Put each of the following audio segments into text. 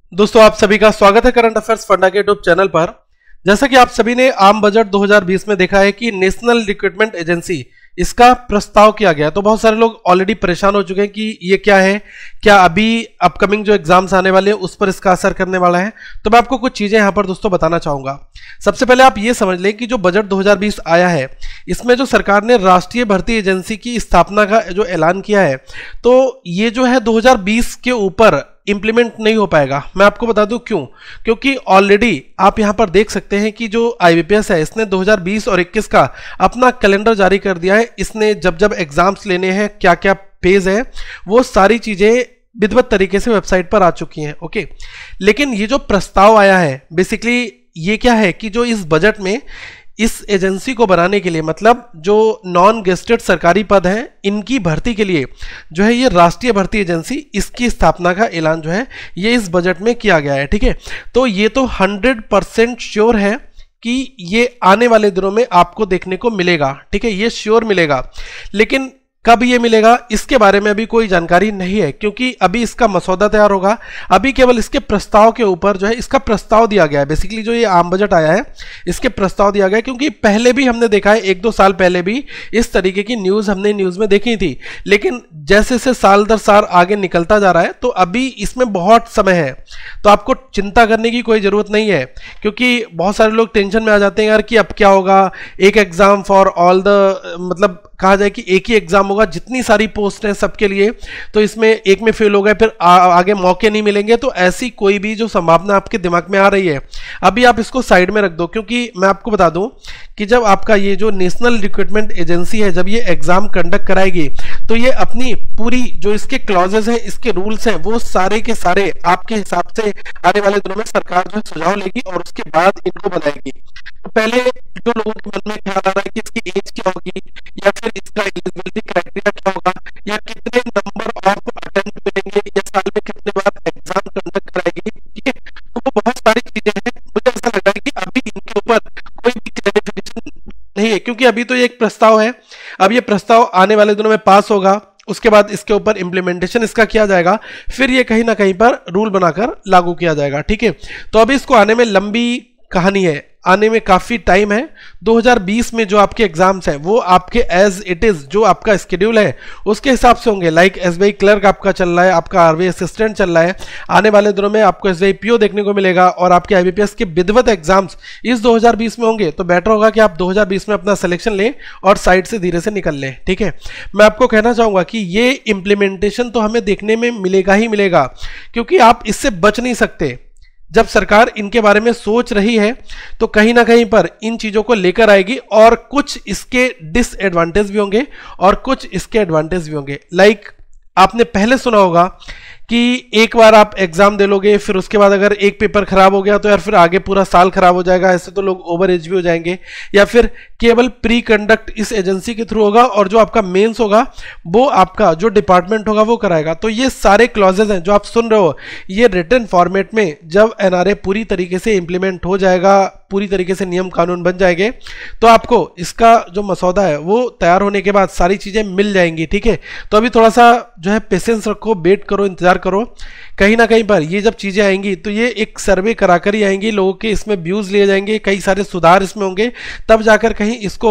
दोस्तों आप सभी का स्वागत है करंट अफेयर्स फंडा के यूट्यूब चैनल पर। जैसा कि आप सभी ने आम बजट 2020 में देखा है कि नेशनल रिक्रूटमेंट एजेंसी इसका प्रस्ताव किया गया, तो बहुत सारे लोग ऑलरेडी परेशान हो चुके हैं कि ये क्या है, क्या अभी अपकमिंग जो एग्जाम्स आने वाले हैं उस पर इसका असर करने वाला है। तो मैं आपको कुछ चीजें यहां पर दोस्तों बताना चाहूंगा। सबसे पहले आप ये समझ लें कि जो बजट 2020 आया है इसमें जो सरकार ने राष्ट्रीय भर्ती एजेंसी की स्थापना का जो ऐलान किया है, तो ये जो है 2020 के ऊपर इंप्लीमेंट नहीं हो पाएगा। मैं आपको बता दूं क्यों, क्योंकि ऑलरेडी आप यहां पर देख सकते हैं कि जो आईबीपीएस है इसने 2020 और 21 का अपना कैलेंडर जारी कर दिया है। इसने जब जब एग्जाम्स लेने हैं, क्या क्या पेज है, वो सारी चीजें विधिवत तरीके से वेबसाइट पर आ चुकी हैं। ओके, लेकिन ये जो प्रस्ताव आया है बेसिकली ये क्या है कि जो इस बजट में इस एजेंसी को बनाने के लिए, मतलब जो नॉन गेस्टेड सरकारी पद हैं इनकी भर्ती के लिए जो है ये राष्ट्रीय भर्ती एजेंसी, इसकी स्थापना का ऐलान जो है ये इस बजट में किया गया है। ठीक है, तो ये तो 100% श्योर है कि ये आने वाले दिनों में आपको देखने को मिलेगा। ठीक है, ये श्योर मिलेगा, लेकिन कब ये मिलेगा इसके बारे में अभी कोई जानकारी नहीं है, क्योंकि अभी इसका मसौदा तैयार होगा। अभी केवल इसके प्रस्ताव के ऊपर जो है इसका प्रस्ताव दिया गया है। बेसिकली जो ये आम बजट आया है इसके प्रस्ताव दिया गया है, क्योंकि पहले भी हमने देखा है, 1-2 साल पहले भी इस तरीके की न्यूज हमने न्यूज में देखी थी, लेकिन जैसे जैसे साल दर साल आगे निकलता जा रहा है तो अभी इसमें बहुत समय है, तो आपको चिंता करने की कोई जरूरत नहीं है। क्योंकि बहुत सारे लोग टेंशन में आ जाते हैं यार कि अब क्या होगा, एक एग्जाम फॉर ऑल द, मतलब कहा जाए कि एक ही एग्जाम होगा, जितनी सारी पोस्ट हैं सबके लिए, तो इसमें एक में फेल हो गए फिर आगे मौके नहीं मिलेंगे। तो ऐसी कोई भी जो संभावना आपके दिमाग में आ रही है अभी आप इसको साइड में रख दो, क्योंकि मैं आपको बता दूं कि जब आपका ये जो नेशनल रिक्रूटमेंट एजेंसी है जब ये एग्जाम कंडक्ट कराएगी तो ये अपनी पूरी जो इसके क्लॉजेस हैं, इसके रूल्स हैं, वो सारे के सारे आपके हिसाब से आने वाले दिनों में सरकार जो सुझाव लेगी और उसके बाद इनको बनाएगी। तो पहले जो लोगों के मन में ख्याल आ रहा है कि इसकी एज क्या होगी, या फिर इसका एलिजिबिलिटी क्राइटेरिया क्या होगा, या कितने नंबर ऑफ अटेम्प्ट मिलेंगे, या साल में कितने बार एग्जाम कंडक्ट कराएगी, ठीक है, तो वो बहुत सारी चीजें हैं। मुझे ऐसा लग रहा है कि अभी इनके ऊपर कोई भी क्लैरिफिकेशन नहीं है, क्योंकि अभी तो ये एक प्रस्ताव है। अब ये प्रस्ताव आने वाले दिनों में पास होगा, उसके बाद इसके ऊपर इंप्लीमेंटेशन इसका किया जाएगा, फिर ये कहीं ना कहीं पर रूल बनाकर लागू किया जाएगा। ठीक है, तो अभी इसको आने में लंबी कहानी है, आने में काफी टाइम है। 2020 में जो आपके एग्जाम्स हैं वो आपके एज इट इज जो आपका स्केड्यूल है उसके हिसाब से होंगे। लाइक एसबीआई क्लर्क आपका चल रहा है, आपका आरबीआई असिस्टेंट चल रहा है, आने वाले दिनों में आपको एसबीआई पीओ देखने को मिलेगा, और आपके आईबीपीएस के विधिवत एग्जाम्स इस 2020 में होंगे। तो बेटर होगा कि आप 2020 में अपना सिलेक्शन लें और साइड से धीरे से निकल लें। ठीक है, मैं आपको कहना चाहूंगा कि ये इंप्लीमेंटेशन तो हमें देखने में मिलेगा ही मिलेगा, क्योंकि आप इससे बच नहीं सकते। जब सरकार इनके बारे में सोच रही है तो कहीं ना कहीं पर इन चीजों को लेकर आएगी, और कुछ इसके डिसएडवांटेज भी होंगे और कुछ इसके एडवांटेज भी होंगे। लाइक आपने पहले सुना होगा कि एक बार आप एग्जाम दे लोगे, फिर उसके बाद अगर एक पेपर खराब हो गया तो यार फिर आगे पूरा साल खराब हो जाएगा, ऐसे तो लोग ओवर एज भी हो जाएंगे। या फिर केवल प्री कंडक्ट इस एजेंसी के थ्रू होगा और जो आपका मेंस होगा वो आपका जो डिपार्टमेंट होगा वो कराएगा। तो ये सारे क्लॉजेज हैं जो आप सुन रहे हो, ये रिटन फॉर्मेट में जब एनआरए पूरी तरीके से इंप्लीमेंट हो जाएगा, पूरी तरीके से नियम कानून बन जाएंगे, तो आपको इसका जो मसौदा है वो तैयार होने के बाद सारी चीजें मिल जाएंगी। ठीक है, तो अभी थोड़ा सा जो है पेशेंस रखो, वेट करो, इंतजार करो। कहीं ना कहीं पर ये जब चीजें आएंगी तो ये एक सर्वे कराकर ही आएंगी, लोगों के इसमें व्यूज लिए जाएंगे, कई सारे सुधार इसमें होंगे, तब जाकर कहीं इसको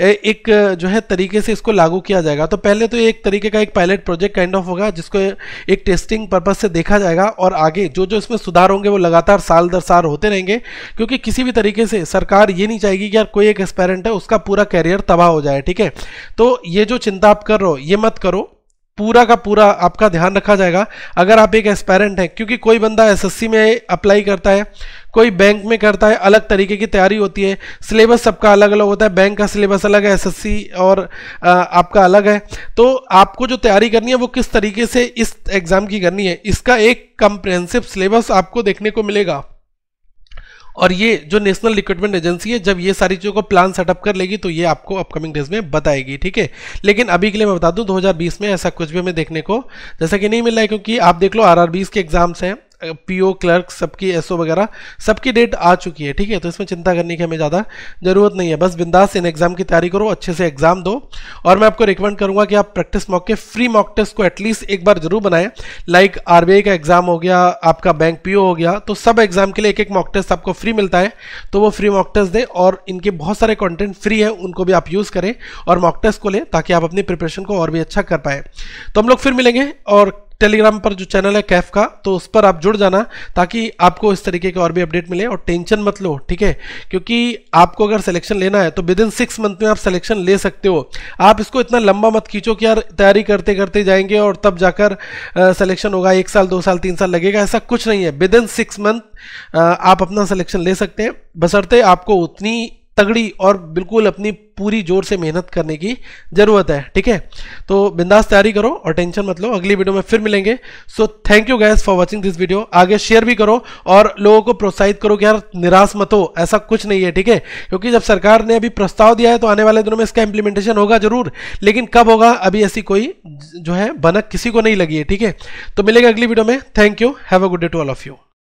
एक जो है तरीके से इसको लागू किया जाएगा। तो पहले तो एक तरीके का एक पायलट प्रोजेक्ट काइंड ऑफ होगा जिसको एक टेस्टिंग पर्पज से देखा जाएगा, और आगे जो जो इसमें सुधार होंगे वो लगातार साल दर साल होते रहेंगे, क्योंकि किसी भी तरीके से सरकार ये नहीं चाहेगी कि यार कोई एक एस्पायरेंट है उसका पूरा कैरियर तबाह हो जाए। ठीक है, तो ये जो चिंता आप कर रहे हो ये मत करो, पूरा का पूरा आपका ध्यान रखा जाएगा अगर आप एक एस्पायरेंट हैं। क्योंकि कोई बंदा एसएससी में अप्लाई करता है, कोई बैंक में करता है, अलग तरीके की तैयारी होती है, सिलेबस सबका अलग अलग होता है, बैंक का सिलेबस अलग है, एसएससी और आपका अलग है। तो आपको जो तैयारी करनी है वो किस तरीके से इस एग्जाम की करनी है, इसका एक कंप्रिहेंसिव सिलेबस आपको देखने को मिलेगा। और ये जो नेशनल रिक्रूटमेंट एजेंसी है जब ये सारी चीज़ों को प्लान सेटअप कर लेगी तो ये आपको अपकमिंग डेज में बताएगी। ठीक है, लेकिन अभी के लिए मैं बता दूं 2020 में ऐसा कुछ भी हमें देखने को जैसा कि नहीं मिल रहा है, क्योंकि आप देख लो आरआरबीज के एग्जाम्स हैं, पीओ क्लर्क सबकी एसओ वगैरह सबकी डेट आ चुकी है, ठीक है। तो इसमें चिंता करने की हमें ज़्यादा जरूरत नहीं है, बस बिंदास इन एग्जाम की तैयारी करो, अच्छे से एग्जाम दो। और मैं आपको रिकमेंड करूंगा कि आप प्रैक्टिस मॉक के फ्री मॉक टेस्ट को एटलीस्ट एक बार जरूर बनाएं। लाइक आरबीआई का एग्जाम हो गया, आपका बैंक पीओ हो गया, तो सब एग्जाम के लिए एक एक मॉक टेस्ट आपको फ्री मिलता है, तो वो फ्री मॉक टेस्ट दें। और इनके बहुत सारे कंटेंट फ्री है, उनको भी आप यूज करें और मॉक टेस्ट को लें ताकि आप अपनी प्रिपरेशन को और भी अच्छा कर पाए। तो हम लोग फिर मिलेंगे, और टेलीग्राम पर जो चैनल है कैफ का, तो उस पर आप जुड़ जाना ताकि आपको इस तरीके के और भी अपडेट मिले। और टेंशन मत लो, ठीक है, क्योंकि आपको अगर सिलेक्शन लेना है तो विद इन 6 मंथ में आप सिलेक्शन ले सकते हो। आप इसको इतना लंबा मत खींचो कि यार तैयारी करते करते जाएंगे और तब जाकर सिलेक्शन होगा, 1 साल 2 साल 3 साल लगेगा, ऐसा कुछ नहीं है। विद इन 6 मंथ आप अपना सिलेक्शन ले सकते हैं, बशर्ते आपको उतनी तगड़ी और बिल्कुल अपनी पूरी जोर से मेहनत करने की जरूरत है, ठीक है। तो बिंदास तैयारी करो और टेंशन मत लो। अगली वीडियो में फिर मिलेंगे। So thank you guys for watching this video. आगे शेयर भी करो और लोगों को प्रोत्साहित करो कि यार निराश मत हो, ऐसा कुछ नहीं है, ठीक है। क्योंकि जब सरकार ने अभी प्रस्ताव दिया है तो आने वाले दिनों में इसका इंप्लीमेंटेशन होगा जरूर, लेकिन कब होगा अभी ऐसी कोई जो है भनक किसी को नहीं लगी है, ठीक है। तो मिलेगा अगली वीडियो में। Thank you, have a good day to all of you.